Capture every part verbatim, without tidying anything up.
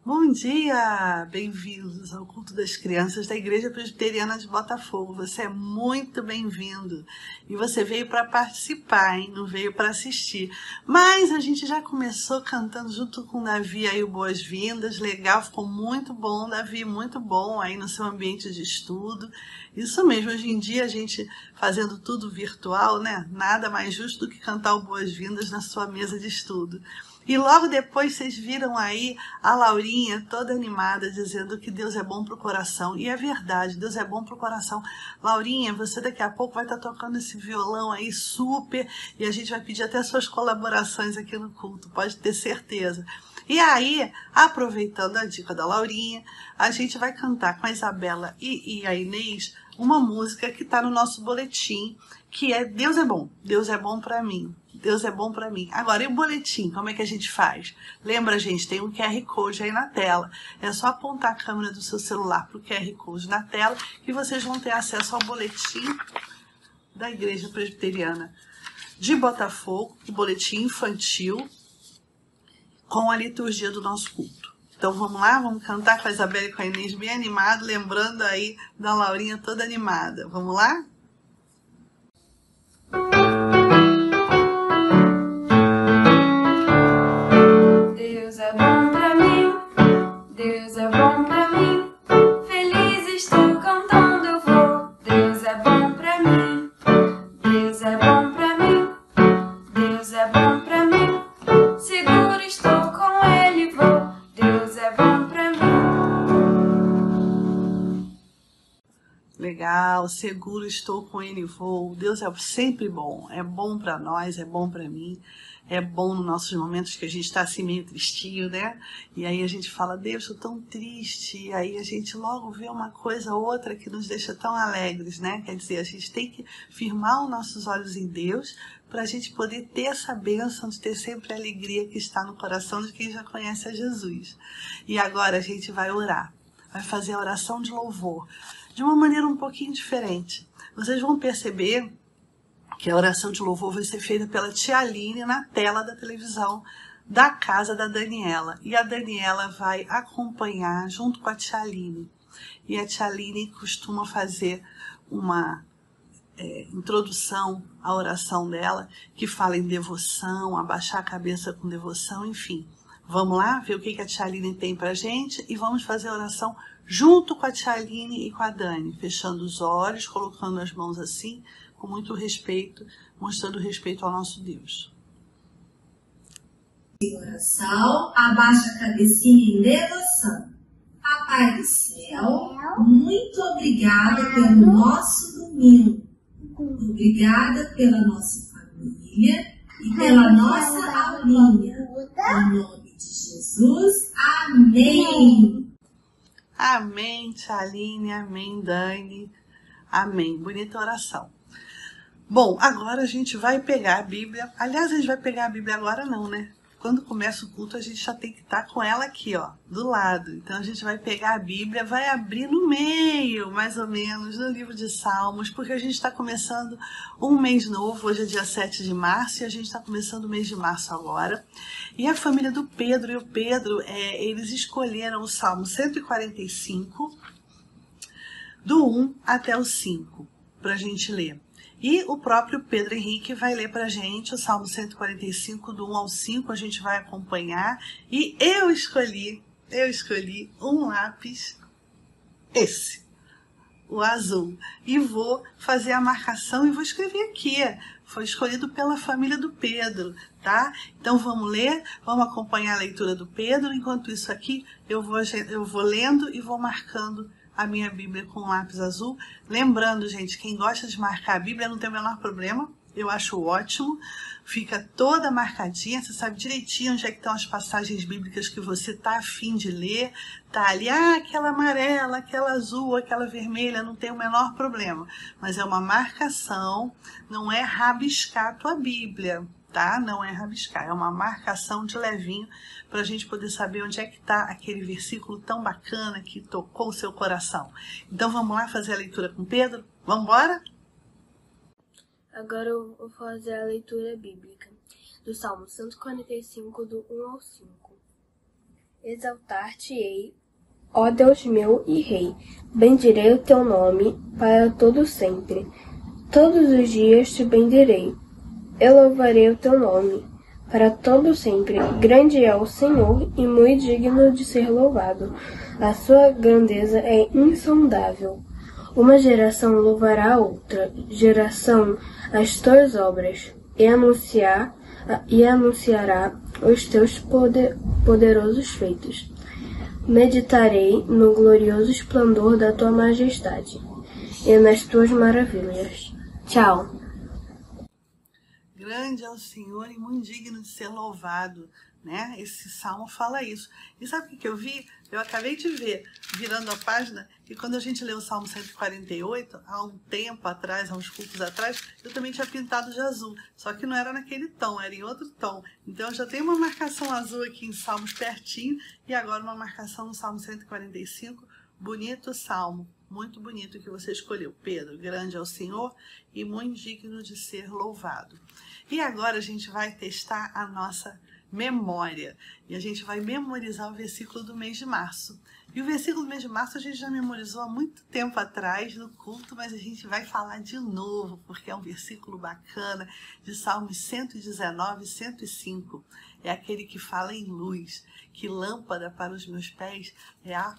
Bom dia! Bem-vindos ao culto das crianças da Igreja Presbiteriana de Botafogo. Você é muito bem-vindo. E você veio para participar, hein? Não veio para assistir. Mas a gente já começou cantando junto com o Davi aí o Boas-Vindas. Legal, ficou muito bom, Davi, muito bom aí no seu ambiente de estudo. Isso mesmo, hoje em dia a gente fazendo tudo virtual, né? Nada mais justo do que cantar o Boas-Vindas na sua mesa de estudo. E logo depois vocês viram aí a Laurinha toda animada, dizendo que Deus é bom pro coração. E é verdade, Deus é bom pro coração. Laurinha, você daqui a pouco vai estar tocando esse violão aí super, e a gente vai pedir até suas colaborações aqui no culto, pode ter certeza. E aí, aproveitando a dica da Laurinha, a gente vai cantar com a Isabela e, e a Inês uma música que está no nosso boletim, que é Deus é bom, Deus é bom para mim. Deus é bom para mim. Agora, e o boletim? Como é que a gente faz? Lembra, gente, tem um Q R Code aí na tela. É só apontar a câmera do seu celular para o Q R Code na tela que vocês vão ter acesso ao boletim da Igreja Presbiteriana de Botafogo, o boletim infantil, com a liturgia do nosso culto. Então vamos lá, vamos cantar com a Isabela e com a Inês bem animado, lembrando aí da Laurinha toda animada. Vamos lá? Deus é bom pra mim, Deus é bom pra mim, feliz estou cantando eu vou. Deus é bom pra mim, Deus é bom pra mim, Deus é bom pra mim, seguro estou com Ele vou. Deus é bom pra mim. Legal, seguro estou com Ele vou. Deus é sempre bom, é bom para nós, é bom para mim. É bom nos nossos momentos que a gente está assim meio tristinho, né? E aí a gente fala, Deus, estou tão triste. E aí a gente logo vê uma coisa ou outra que nos deixa tão alegres, né? Quer dizer, a gente tem que firmar os nossos olhos em Deus para a gente poder ter essa bênção de ter sempre a alegria que está no coração de quem já conhece a Jesus. E agora a gente vai orar, vai fazer a oração de louvor de uma maneira um pouquinho diferente. Vocês vão perceber que a oração de louvor vai ser feita pela tia Aline na tela da televisão da casa da Daniela. E a Daniela vai acompanhar junto com a tia Aline. E a tia Aline costuma fazer uma é, introdução à oração dela, que fala em devoção, abaixar a cabeça com devoção, enfim. Vamos lá ver o que a tia Aline tem pra gente e vamos fazer a oração junto com a tia Aline e com a Dani, fechando os olhos, colocando as mãos assim, com muito respeito, mostrando respeito ao nosso Deus. Em oração, abaixa a cabecinha em devoção. Papai do céu, muito obrigada pelo nosso domingo. Obrigada pela nossa família e pela nossa aulinha. Em nome de Jesus, amém. Amém, tia Aline, amém, Dani, amém. Bonita oração. Bom, agora a gente vai pegar a Bíblia. Aliás, a gente vai pegar a Bíblia agora não, né? Quando começa o culto, a gente já tem que estar com ela aqui, ó, do lado. Então, a gente vai pegar a Bíblia, vai abrir no meio, mais ou menos, no livro de Salmos, porque a gente está começando um mês novo. Hoje é dia sete de março e a gente está começando o mês de março agora. E a família do Pedro e o Pedro, é, eles escolheram o Salmo cento e quarenta e cinco, do um até o cinco, para a gente ler. E o próprio Pedro Henrique vai ler para a gente o Salmo cento e quarenta e cinco, do um ao cinco, a gente vai acompanhar. E eu escolhi, eu escolhi um lápis, esse, o azul. E vou fazer a marcação e vou escrever aqui. Foi escolhido pela família do Pedro, tá? Então vamos ler, vamos acompanhar a leitura do Pedro. Enquanto isso aqui, eu vou, eu vou lendo e vou marcando a minha Bíblia com lápis azul. Lembrando, gente, quem gosta de marcar a Bíblia não tem o menor problema. Eu acho ótimo. Fica toda marcadinha. Você sabe direitinho onde é que estão as passagens bíblicas que você está afim de ler. Tá ali, ah, aquela amarela, aquela azul, aquela vermelha, não tem o menor problema. Mas é uma marcação, não é rabiscar a tua Bíblia, tá? Não é rabiscar, é uma marcação de levinho para a gente poder saber onde é que está aquele versículo tão bacana que tocou o seu coração. Então vamos lá fazer a leitura com Pedro? Vamos embora? Agora eu vou fazer a leitura bíblica do Salmo cento e quarenta e cinco, do um ao cinco. exaltar-te-ei, ó Deus meu e Rei. Bendirei o teu nome para todo sempre. Todos os dias te bendirei. Eu louvarei o teu nome para todo sempre. Grande é o Senhor e muito digno de ser louvado. A sua grandeza é insondável. Uma geração louvará a outra, geração as tuas obras, e, anunciar, e anunciará os teus poder, poderosos feitos. Meditarei no glorioso esplendor da tua majestade e nas tuas maravilhas. Tchau. Grande é o Senhor e muito digno de ser louvado, né? Esse salmo fala isso. E sabe o que, que eu vi? Eu acabei de ver, virando a página, que quando a gente leu o Salmo cento e quarenta e oito, há um tempo atrás, há uns cultos atrás, eu também tinha pintado de azul. Só que não era naquele tom, era em outro tom. Então eu já tenho uma marcação azul aqui em Salmos pertinho, e agora uma marcação no Salmo cento e quarenta e cinco. Bonito salmo, muito bonito que você escolheu, Pedro. Grande é o Senhor e muito digno de ser louvado. E agora a gente vai testar a nossa memória. E a gente vai memorizar o versículo do mês de março. E o versículo do mês de março a gente já memorizou há muito tempo atrás no culto, mas a gente vai falar de novo, porque é um versículo bacana, de Salmos cento e dezenove e cento e cinco. É aquele que fala em luz, que lâmpada para os meus pés é a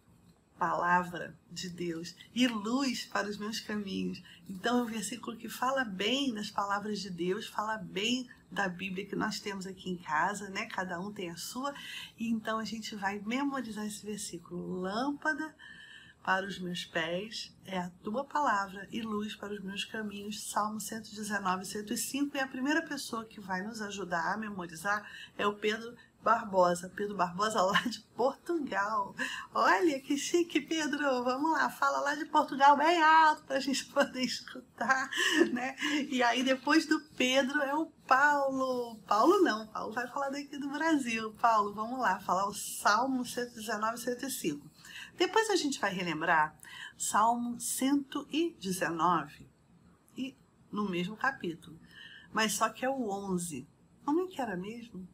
palavra de Deus e luz para os meus caminhos. Então é um versículo que fala bem das palavras de Deus, fala bem da Bíblia que nós temos aqui em casa, né? Cada um tem a sua, e então a gente vai memorizar esse versículo. Lâmpada para os meus pés é a tua palavra e luz para os meus caminhos. Salmo cento e dezenove, cento e cinco, e a primeira pessoa que vai nos ajudar a memorizar é o Pedro Barbosa, Pedro Barbosa lá de Portugal. Olha que chique, Pedro, vamos lá, fala lá de Portugal bem alto para a gente poder escutar, né? E aí depois do Pedro é o Paulo, Paulo não, Paulo vai falar daqui do Brasil. Paulo, vamos lá, falar o Salmo cento e dezenove, cento e cinco. Depois a gente vai relembrar Salmo cento e dezenove, e no mesmo capítulo, mas só que é o onze. Como é que era mesmo?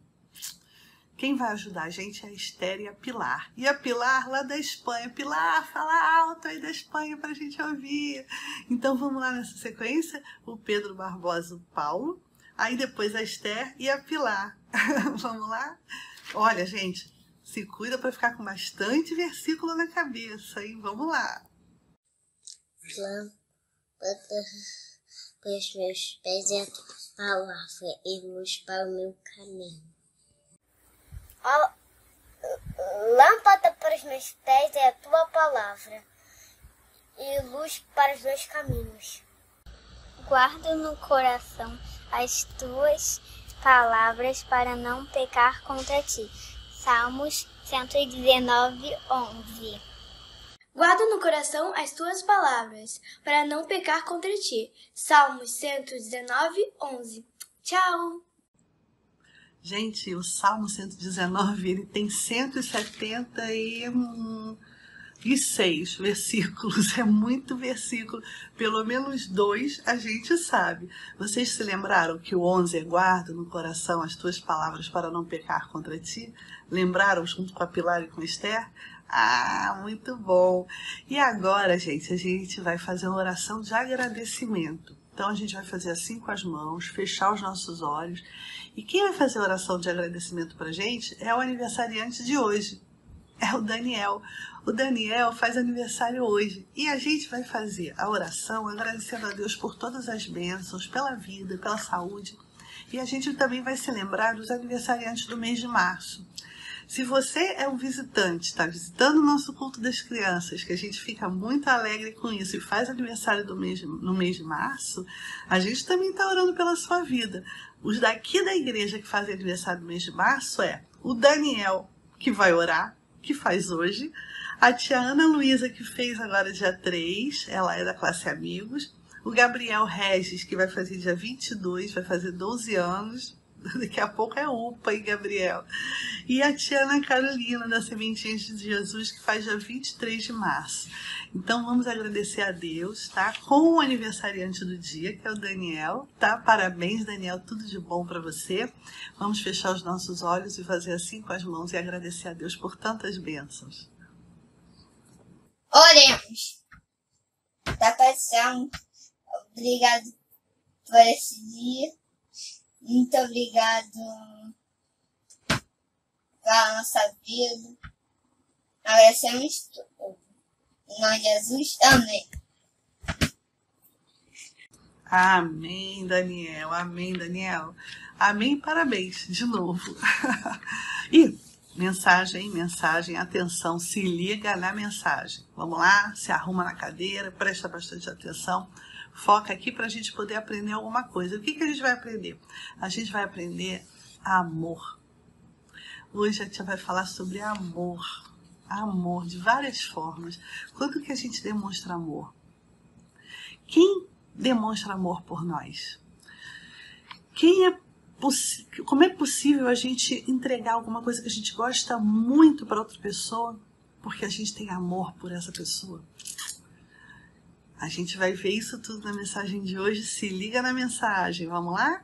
Quem vai ajudar a gente é a Esther e a Pilar. E a Pilar lá da Espanha. Pilar, fala alto aí da Espanha para a gente ouvir. Então vamos lá nessa sequência. O Pedro Barbosa, o Paulo. Aí depois a Esther e a Pilar. Vamos lá? Olha, gente, se cuida para ficar com bastante versículo na cabeça, hein? Vamos lá. Lâmpada para os meus pés é a tua palavra e luz para o meu caminho. A lâmpada para os meus pés é a tua palavra e luz para os meus caminhos. Guardo no coração as tuas palavras para não pecar contra ti. Salmos cento e dezenove, onze. Guardo no coração as tuas palavras para não pecar contra ti. Salmos cento e dezenove, onze. Tchau! Gente, o Salmo cento e dezenove, ele tem cento e setenta e seis versículos, é muito versículo, pelo menos dois a gente sabe. Vocês se lembraram que o onze é guarda no coração as tuas palavras para não pecar contra ti? Lembraram junto com a Pilar e com a Esther? Ah, muito bom! E agora, gente, a gente vai fazer uma oração de agradecimento. Então a gente vai fazer assim com as mãos, fechar os nossos olhos. E quem vai fazer a oração de agradecimento pra gente é o aniversariante de hoje. É o Daniel. O Daniel faz aniversário hoje. E a gente vai fazer a oração agradecendo a Deus por todas as bênçãos, pela vida, pela saúde. E a gente também vai se lembrar dos aniversariantes do mês de março. Se você é um visitante, está visitando o nosso culto das crianças, que a gente fica muito alegre com isso e faz aniversário do mês, no mês de março, a gente também está orando pela sua vida. Os daqui da igreja que fazem aniversário no mês de março é o Daniel, que vai orar, que faz hoje, a tia Ana Luísa, que fez agora dia três, ela é da classe Amigos, o Gabriel Regis, que vai fazer dia vinte e dois, vai fazer doze anos, Daqui a pouco é UPA, hein, Gabriel? E a tia Ana Carolina, da Sementinhas de Jesus, que faz dia vinte e três de março. Então, vamos agradecer a Deus, tá? Com o aniversariante do dia, que é o Daniel, tá? Parabéns, Daniel, tudo de bom para você. Vamos fechar os nossos olhos e fazer assim com as mãos e agradecer a Deus por tantas bênçãos. Oremos. Papai do céu, obrigado por esse dia. Muito obrigado pela nossa vida. Agradecemos tudo. Em nome de Jesus, amém. Amém, Daniel. Amém, Daniel. Amém, parabéns de novo. E mensagem, mensagem, atenção, se liga na mensagem. Vamos lá, se arruma na cadeira, presta bastante atenção. Foca aqui para a gente poder aprender alguma coisa. O que, que a gente vai aprender? A gente vai aprender amor. Hoje a tia vai falar sobre amor. Amor de várias formas. Quando que a gente demonstra amor? Quem demonstra amor por nós? Quem é Como é possível a gente entregar alguma coisa que a gente gosta muito para outra pessoa porque a gente tem amor por essa pessoa? A gente vai ver isso tudo na mensagem de hoje. Se liga na mensagem, vamos lá?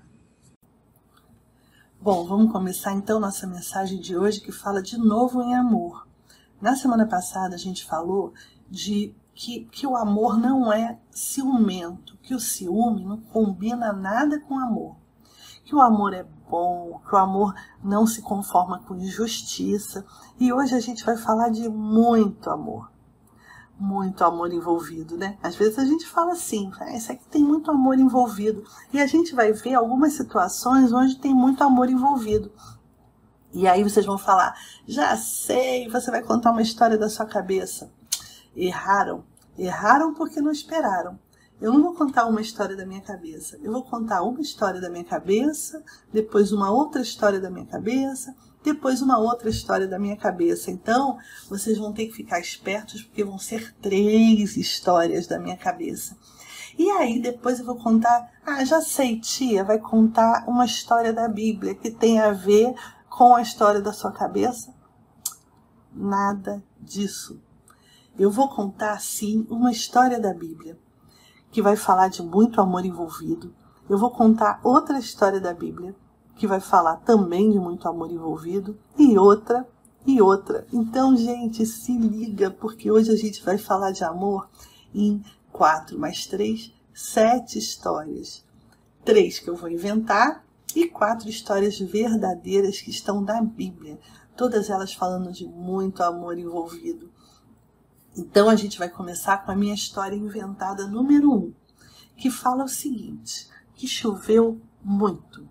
Bom, vamos começar então nossa mensagem de hoje, que fala de novo em amor. Na semana passada a gente falou de que, que o amor não é ciumento, que o ciúme não combina nada com amor. Que o amor é bom, que o amor não se conforma com injustiça. E hoje a gente vai falar de muito amor. Muito amor envolvido, né? Às vezes a gente fala assim, ah, isso aqui tem muito amor envolvido. E a gente vai ver algumas situações onde tem muito amor envolvido. E aí vocês vão falar, já sei, você vai contar uma história da sua cabeça. Erraram. Erraram porque não esperaram. Eu não vou contar uma história da minha cabeça. Eu vou contar uma história da minha cabeça, depois uma outra história da minha cabeça, depois uma outra história da minha cabeça. Então, vocês vão ter que ficar espertos, porque vão ser três histórias da minha cabeça. E aí, depois eu vou contar... Ah, já sei, tia, vai contar uma história da Bíblia que tem a ver com a história da sua cabeça? Nada disso. Eu vou contar, sim, uma história da Bíblia que vai falar de muito amor envolvido. Eu vou contar outra história da Bíblia, que vai falar também de muito amor envolvido, e outra, e outra. Então, gente, se liga, porque hoje a gente vai falar de amor em quatro mais três, sete histórias. Três que eu vou inventar e quatro histórias verdadeiras que estão na Bíblia. Todas elas falando de muito amor envolvido. Então, a gente vai começar com a minha história inventada número um, que fala o seguinte, que choveu muito.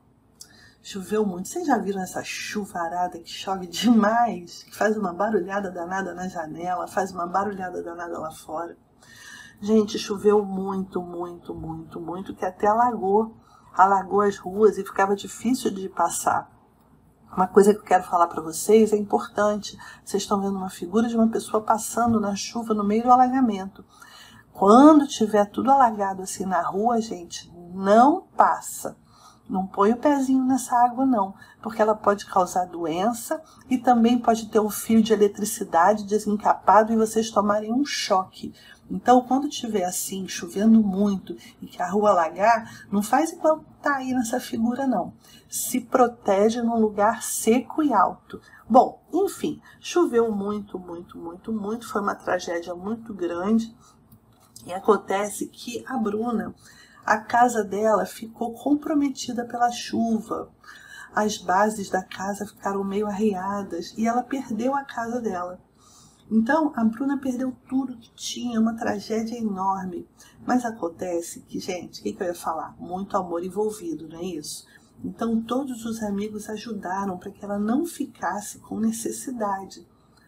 Choveu muito. Vocês já viram essa chuvarada que chove demais, que faz uma barulhada danada na janela, faz uma barulhada danada lá fora? Gente, choveu muito, muito, muito, muito, que até alagou, alagou as ruas e ficava difícil de passar. Uma coisa que eu quero falar para vocês é importante. Vocês estão vendo uma figura de uma pessoa passando na chuva no meio do alagamento. Quando tiver tudo alagado assim na rua, gente, não passa. Não põe o pezinho nessa água não, porque ela pode causar doença e também pode ter um fio de eletricidade desencapado e vocês tomarem um choque. Então, quando tiver assim, chovendo muito e que a rua alagar, não faz igual tá aí nessa figura não. Se protege num lugar seco e alto. Bom, enfim, choveu muito, muito, muito, muito. Foi uma tragédia muito grande. E acontece que a Bruna, a casa dela ficou comprometida pela chuva. As bases da casa ficaram meio arreadas e ela perdeu a casa dela. Então, a Bruna perdeu tudo que tinha, uma tragédia enorme. Mas acontece que, gente, o que, que eu ia falar? Muito amor envolvido, não é isso? Então, todos os amigos ajudaram para que ela não ficasse com necessidade.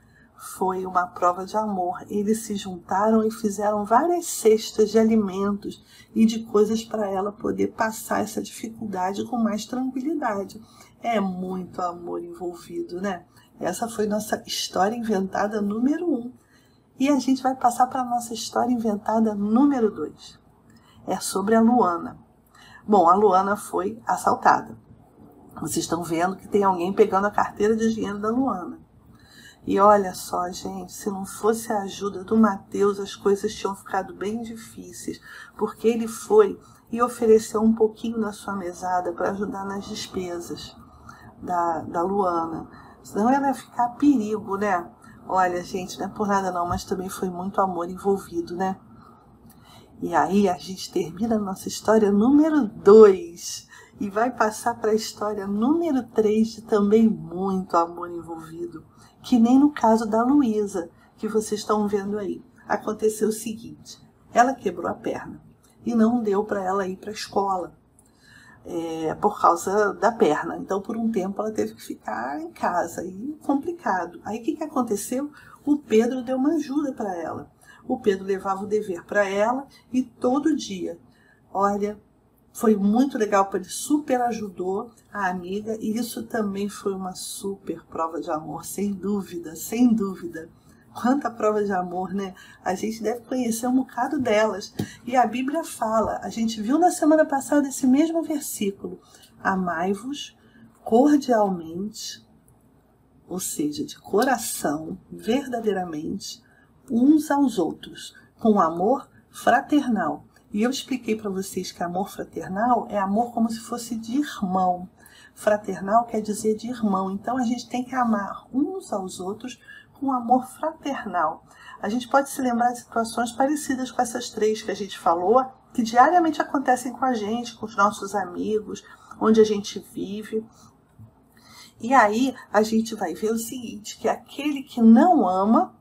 Foi uma prova de amor. Eles se juntaram e fizeram várias cestas de alimentos e de coisas para ela poder passar essa dificuldade com mais tranquilidade. É muito amor envolvido, né? Essa foi nossa história inventada número um. E a gente vai passar para a nossa história inventada número dois. É sobre a Luana. Bom, a Luana foi assaltada. Vocês estão vendo que tem alguém pegando a carteira de dinheiro da Luana. E olha só, gente, se não fosse a ajuda do Mateus, as coisas tinham ficado bem difíceis, porque ele foi e ofereceu um pouquinho da sua mesada para ajudar nas despesas da, da Luana. Senão ela ia ficar a perigo, né? Olha, gente, não é por nada não, mas também foi muito amor envolvido, né? E aí a gente termina a nossa história número dois e vai passar para a história número três de também muito amor envolvido. Que nem no caso da Luísa, que vocês estão vendo aí. Aconteceu o seguinte, ela quebrou a perna e não deu para ela ir para a escola é, por causa da perna. Então, por um tempo, ela teve que ficar em casa, e complicado. Aí, o que, que aconteceu? O Pedro deu uma ajuda para ela. O Pedro levava o dever para ela e todo dia, olha, foi muito legal, porque ele super ajudou a amiga e isso também foi uma super prova de amor, sem dúvida, sem dúvida. Quanta prova de amor, né? A gente deve conhecer um bocado delas. E a Bíblia fala, a gente viu na semana passada esse mesmo versículo, amai-vos cordialmente, ou seja, de coração, verdadeiramente, uns aos outros, com amor fraternal. E eu expliquei para vocês que amor fraternal é amor como se fosse de irmão. Fraternal quer dizer de irmão. Então a gente tem que amar uns aos outros com amor fraternal. A gente pode se lembrar de situações parecidas com essas três que a gente falou, que diariamente acontecem com a gente, com os nossos amigos, onde a gente vive. E aí a gente vai ver o seguinte, que aquele que não ama,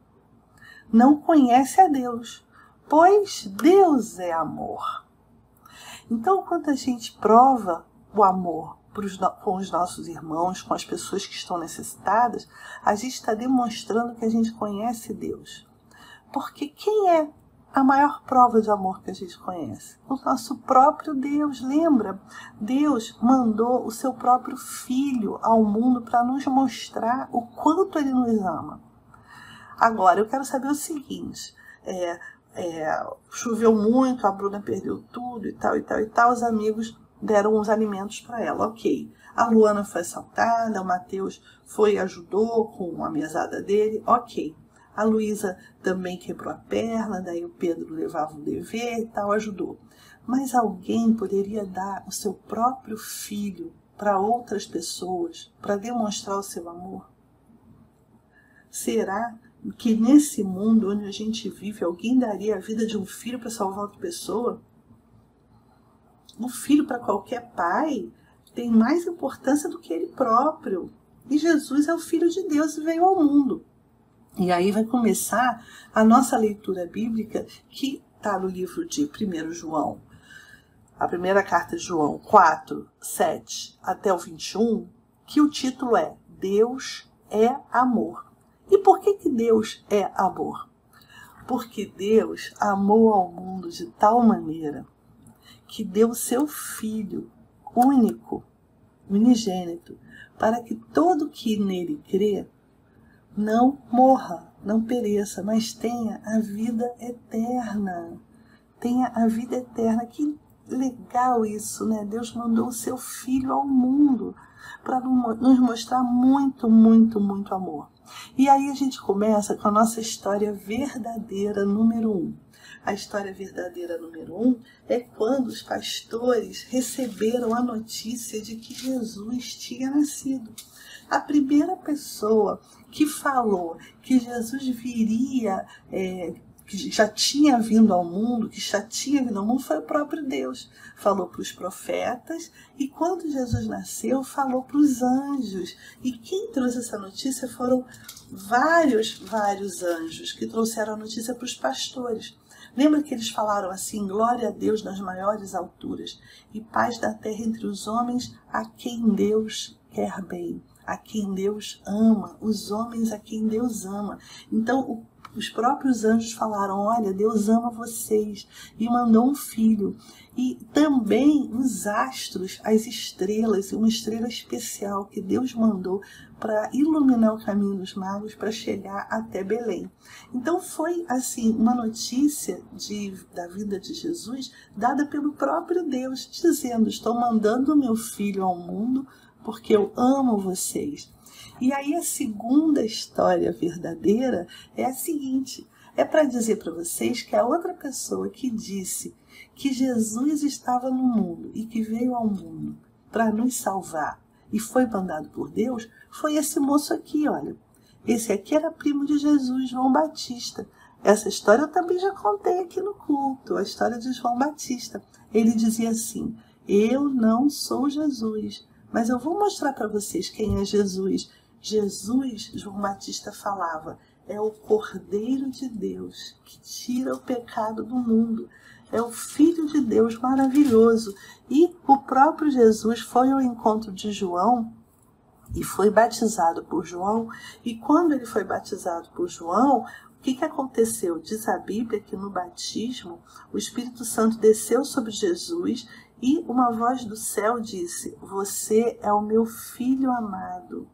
não conhece a Deus. Pois Deus é amor. Então, quando a gente prova o amor pros, com os nossos irmãos, com as pessoas que estão necessitadas, a gente está demonstrando que a gente conhece Deus. Porque quem é a maior prova de amor que a gente conhece? O nosso próprio Deus, lembra? Deus mandou o seu próprio Filho ao mundo para nos mostrar o quanto Ele nos ama. Agora, eu quero saber o seguinte, é... É, choveu muito, a Bruna perdeu tudo e tal, e tal, e tal, os amigos deram uns alimentos para ela, ok. A Luana foi assaltada, o Mateus foi e ajudou com a mesada dele, ok. A Luísa também quebrou a perna, daí o Pedro levava o dever e tal, ajudou. Mas alguém poderia dar o seu próprio filho para outras pessoas, para demonstrar o seu amor? Será que nesse mundo onde a gente vive, alguém daria a vida de um filho para salvar outra pessoa? Um filho para qualquer pai tem mais importância do que ele próprio. E Jesus é o Filho de Deus e veio ao mundo. E aí vai começar a nossa leitura bíblica, que está no livro de primeiro João, a primeira carta de João quatro, sete até o vinte e um, que o título é Deus é amor. E por que que Deus é amor? Porque Deus amou ao mundo de tal maneira que deu o seu Filho único, unigênito, para que todo que nele crê não morra, não pereça, mas tenha a vida eterna. Tenha a vida eterna. Que legal isso, né? Deus mandou o seu Filho ao mundo para nos mostrar muito, muito, muito amor. E aí a gente começa com a nossa história verdadeira número um. A história verdadeira número um é quando os pastores receberam a notícia de que Jesus tinha nascido. A primeira pessoa que falou que Jesus viria, é, que já tinha vindo ao mundo, que já tinha vindo ao mundo, foi o próprio Deus. Falou para os profetas e quando Jesus nasceu, falou para os anjos. E quem trouxe essa notícia foram vários, vários anjos que trouxeram a notícia para os pastores. Lembra que eles falaram assim, glória a Deus nas maiores alturas e paz da terra entre os homens a quem Deus quer bem, a quem Deus ama, os homens a quem Deus ama. Então, o Os próprios anjos falaram, olha, Deus ama vocês e mandou um filho. E também os astros, as estrelas, uma estrela especial que Deus mandou para iluminar o caminho dos magos para chegar até Belém. Então foi assim uma notícia de, da vida de Jesus dada pelo próprio Deus, dizendo, estou mandando o meu filho ao mundo porque eu amo vocês. E aí a segunda história verdadeira é a seguinte, é para dizer para vocês que a outra pessoa que disse que Jesus estava no mundo e que veio ao mundo para nos salvar e foi mandado por Deus, foi esse moço aqui, olha. Esse aqui era primo de Jesus, João Batista. Essa história eu também já contei aqui no culto, a história de João Batista. Ele dizia assim, eu não sou Jesus, mas eu vou mostrar para vocês quem é Jesus. Jesus, João Batista falava, é o Cordeiro de Deus que tira o pecado do mundo. É o Filho de Deus maravilhoso. E o próprio Jesus foi ao encontro de João e foi batizado por João. E quando ele foi batizado por João, o que, que aconteceu? Diz a Bíblia que no batismo o Espírito Santo desceu sobre Jesus e uma voz do céu disse, você é o meu Filho amado.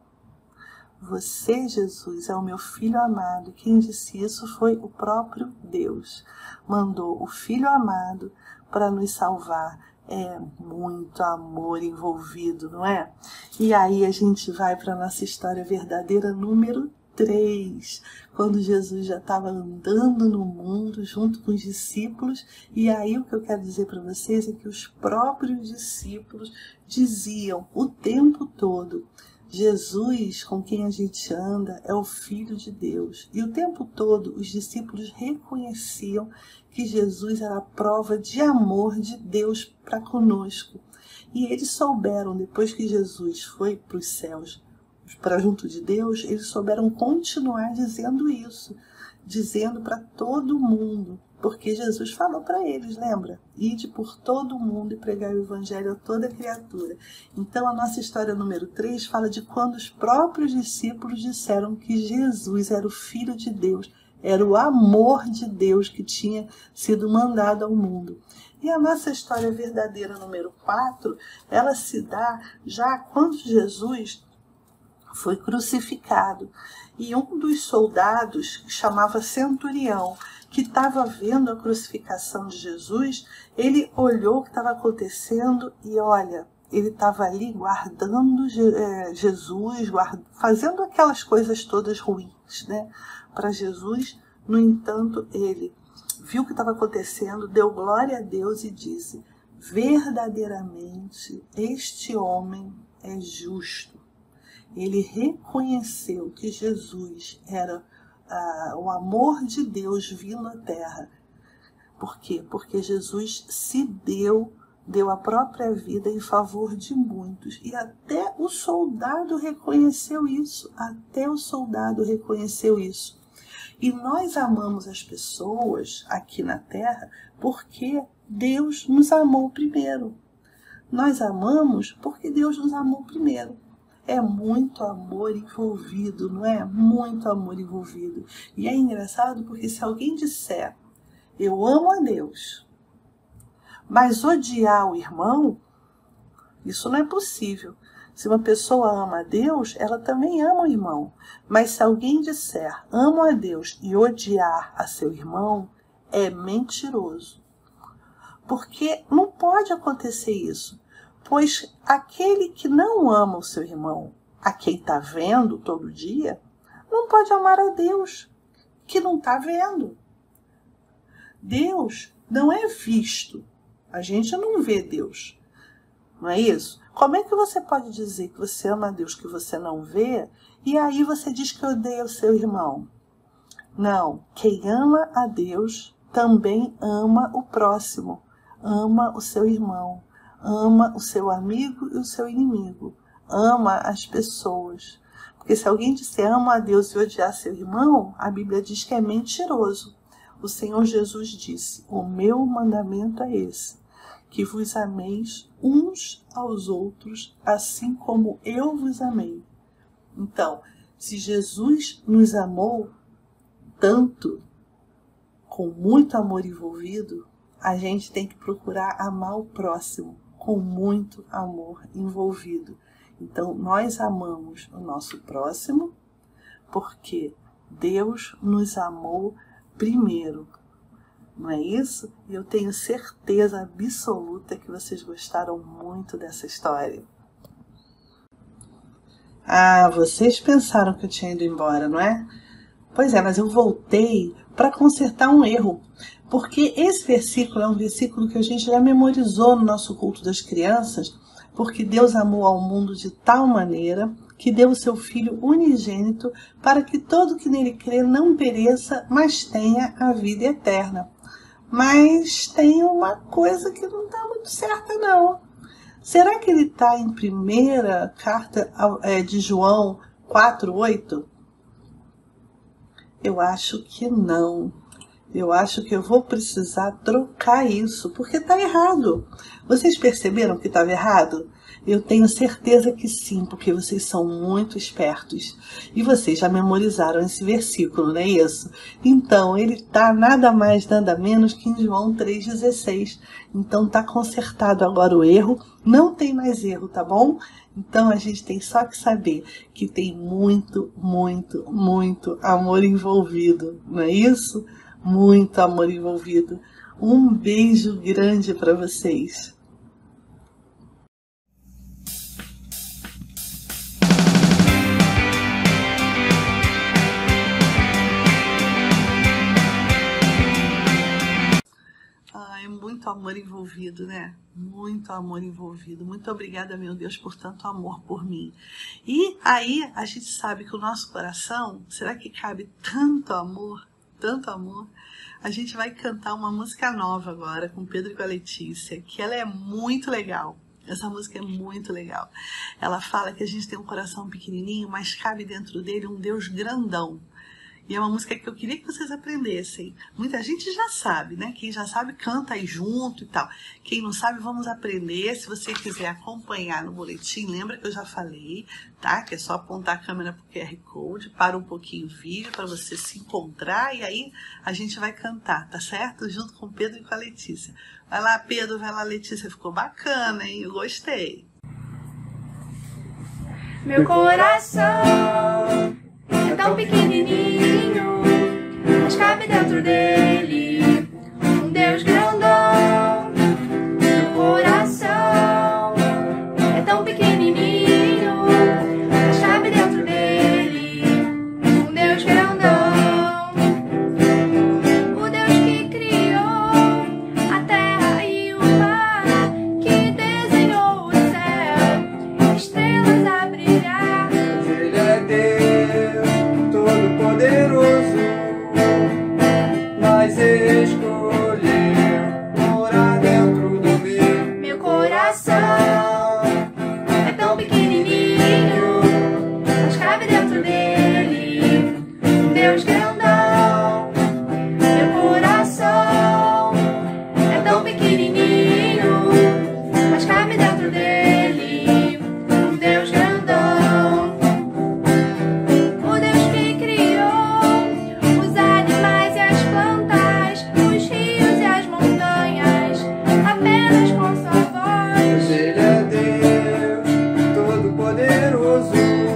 Você, Jesus, é o meu Filho amado. Quem disse isso foi o próprio Deus. Mandou o Filho amado para nos salvar. É muito amor envolvido, não é? E aí a gente vai para a nossa história verdadeira número três, quando Jesus já estava andando no mundo junto com os discípulos. E aí o que eu quero dizer para vocês é que os próprios discípulos diziam o tempo todo, Jesus, com quem a gente anda, é o Filho de Deus. E o tempo todo os discípulos reconheciam que Jesus era a prova de amor de Deus para conosco. E eles souberam, depois que Jesus foi para os céus, para junto de Deus, eles souberam continuar dizendo isso, dizendo para todo mundo, porque Jesus falou para eles, lembra? Ide por todo mundo e pregai o evangelho a toda criatura. Então a nossa história número três fala de quando os próprios discípulos disseram que Jesus era o Filho de Deus, era o amor de Deus que tinha sido mandado ao mundo. E a nossa história verdadeira número quatro, ela se dá já quando Jesus foi crucificado. E um dos soldados, que chamava Centurião, que estava vendo a crucificação de Jesus, ele olhou o que estava acontecendo e olha, ele estava ali guardando Jesus, guarda, fazendo aquelas coisas todas ruins, né, para Jesus. No entanto, ele viu o que estava acontecendo, deu glória a Deus e disse, verdadeiramente este homem é justo. Ele reconheceu que Jesus era ah, o amor de Deus vindo à terra. Por quê? Porque Jesus se deu, deu a própria vida em favor de muitos. E até o soldado reconheceu isso. Até o soldado reconheceu isso. E nós amamos as pessoas aqui na terra porque Deus nos amou primeiro. Nós amamos porque Deus nos amou primeiro. É muito amor envolvido, não é? Muito amor envolvido. E é engraçado porque se alguém disser, eu amo a Deus, mas odiar o irmão, isso não é possível. Se uma pessoa ama a Deus, ela também ama o irmão. Mas se alguém disser, amo a Deus e odiar a seu irmão, é mentiroso. Porque não pode acontecer isso. Pois aquele que não ama o seu irmão, a quem está vendo todo dia, não pode amar a Deus, que não está vendo. Deus não é visto. A gente não vê Deus. Não é isso? Como é que você pode dizer que você ama a Deus que você não vê, e aí você diz que odeia o seu irmão? Não. Quem ama a Deus também ama o próximo, ama o seu irmão. Ama o seu amigo e o seu inimigo. Ama as pessoas. Porque se alguém disser ama a Deus e odiar seu irmão, a Bíblia diz que é mentiroso. O Senhor Jesus disse, o meu mandamento é esse, que vos ameis uns aos outros, assim como eu vos amei. Então, se Jesus nos amou tanto, com muito amor envolvido, a gente tem que procurar amar o próximo, com muito amor envolvido. Então, nós amamos o nosso próximo porque Deus nos amou primeiro. Não é isso? E eu tenho certeza absoluta que vocês gostaram muito dessa história. Ah, vocês pensaram que eu tinha ido embora, não é? Pois é, mas eu voltei para consertar um erro. Porque esse versículo é um versículo que a gente já memorizou no nosso culto das crianças, porque Deus amou ao mundo de tal maneira que deu o seu Filho unigênito para que todo que nele crê não pereça, mas tenha a vida eterna. Mas tem uma coisa que não está muito certa, não. Será que ele está em primeira carta de João quatro, oito? Eu acho que não. Eu acho que eu vou precisar trocar isso, porque está errado. Vocês perceberam que estava errado? Eu tenho certeza que sim, porque vocês são muito espertos. E vocês já memorizaram esse versículo, não é isso? Então, ele está nada mais, nada menos que em João três, dezesseis. Então, está consertado agora o erro. Não tem mais erro, tá bom? Então, a gente tem só que saber que tem muito, muito, muito amor envolvido, não é isso? Muito amor envolvido. Um beijo grande para vocês. Ai, muito amor envolvido, né? Muito amor envolvido. Muito obrigada, meu Deus, por tanto amor por mim. E aí, a gente sabe que o nosso coração, será que cabe tanto amor? Tanto amor. A gente vai cantar uma música nova agora com o Pedro e com a Letícia, que ela é muito legal. Essa música é muito legal. Ela fala que a gente tem um coração pequenininho, mas cabe dentro dele um Deus grandão. E é uma música que eu queria que vocês aprendessem. Muita gente já sabe, né? Quem já sabe, canta aí junto e tal. Quem não sabe, vamos aprender. Se você quiser acompanhar no boletim, lembra que eu já falei, tá? Que é só apontar a câmera pro Q R Code, para um pouquinho o vídeo para você se encontrar e aí a gente vai cantar, tá certo? Junto com o Pedro e com a Letícia. Vai lá, Pedro, vai lá, Letícia. Ficou bacana, hein? Eu gostei. Meu coração é tão pequenininho, mas cabe dentro dele um Deus grandão. Meu coração é tão pequenininho, mas cabe dentro dele um Deus grandão. O Deus que criou a terra e o mar, que desenhou o céu, estrelas a brilhar. Ele é Deus Todo-Poderoso, mas escolheu morar dentro do meu. Meu coração é tão pequenininho, mas cabe dentro dele um Deus grandão. Meu coração é tão pequenininho, mas cabe dentro dele um Deus grandão. O Deus que criou os animais e as plantas, os rios e as montanhas, apenas com sua voz. Ele é Deus Todo-Poderoso,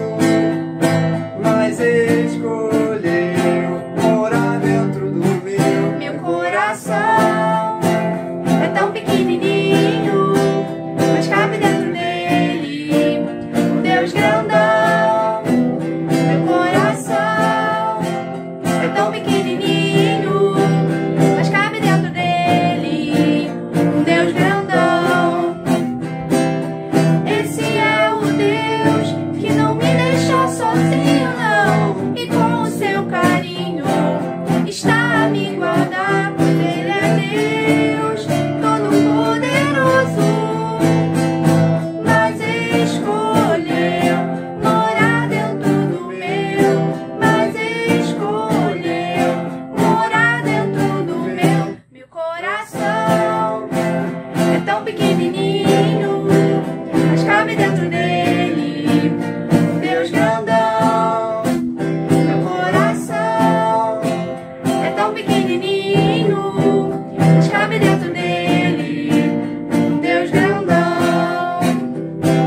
mas escolheu morar dentro do meu. Meu coração é tão pequenininho, mas cabe dentro dele um Deus grandão. Meu coração é tão pequenininho, mas cabe dentro dele um Deus grandão. Esse é o Deus que não me deixa sozinho, não, e com o seu carinho está a me guardar. Ele é Deus Todo-Poderoso, mas escolheu morar dentro do meu, mas escolheu morar dentro do meu. Meu coração é tão pequenininho, mas cabe dentro dele um Deus grandão. Meu coração é tão pequenininho, mas cabe dentro dele um Deus grandão.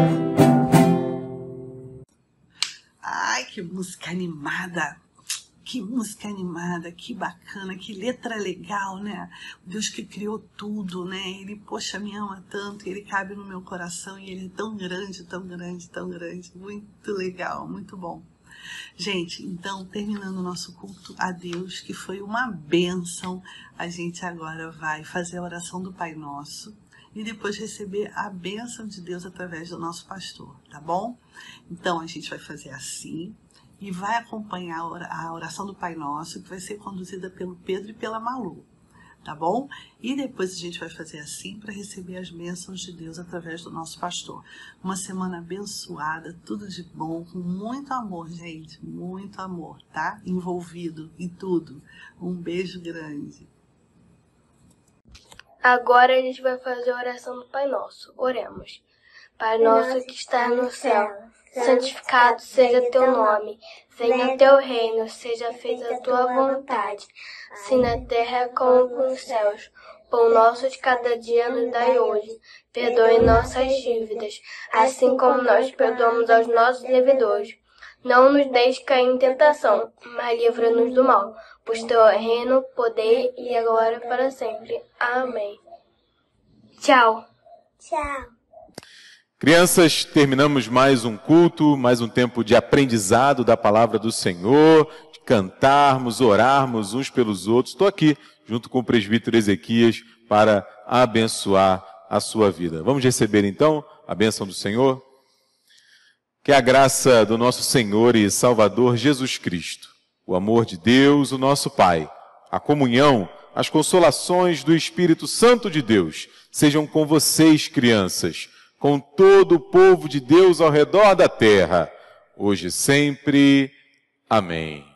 Ai, que música animada. Que música animada, que bacana, que letra legal, né? O Deus que criou tudo, né? Ele, poxa, me ama tanto, ele cabe no meu coração e ele é tão grande, tão grande, tão grande. Muito legal, muito bom. Gente, então, terminando o nosso culto a Deus, que foi uma bênção, a gente agora vai fazer a oração do Pai Nosso e depois receber a bênção de Deus através do nosso pastor, tá bom? Então, a gente vai fazer assim e vai acompanhar a oração do Pai Nosso, que vai ser conduzida pelo Pedro e pela Malu, tá bom? E depois a gente vai fazer assim para receber as bênçãos de Deus através do nosso pastor. Uma semana abençoada, tudo de bom, com muito amor, gente, muito amor, tá? Envolvido em tudo. Um beijo grande. Agora a gente vai fazer a oração do Pai Nosso. Oremos. Pai nosso que está no céu, santificado seja teu nome. Venha teu reino, seja feita a tua vontade, assim na terra como nos céus. Pão nosso de cada dia nos dai hoje. Perdoe nossas dívidas, assim como nós perdoamos aos nossos devedores. Não nos deixe cair em tentação, mas livra-nos do mal. Pois teu é reino, poder e a glória para sempre. Amém. Tchau. Tchau. Crianças, terminamos mais um culto, mais um tempo de aprendizado da palavra do Senhor, de cantarmos, orarmos uns pelos outros. Estou aqui, junto com o presbítero Ezequias, para abençoar a sua vida. Vamos receber, então, a bênção do Senhor? Que a graça do nosso Senhor e Salvador Jesus Cristo, o amor de Deus, o nosso Pai, a comunhão, as consolações do Espírito Santo de Deus, sejam com vocês, crianças, com todo o povo de Deus ao redor da terra, hoje e sempre. Amém.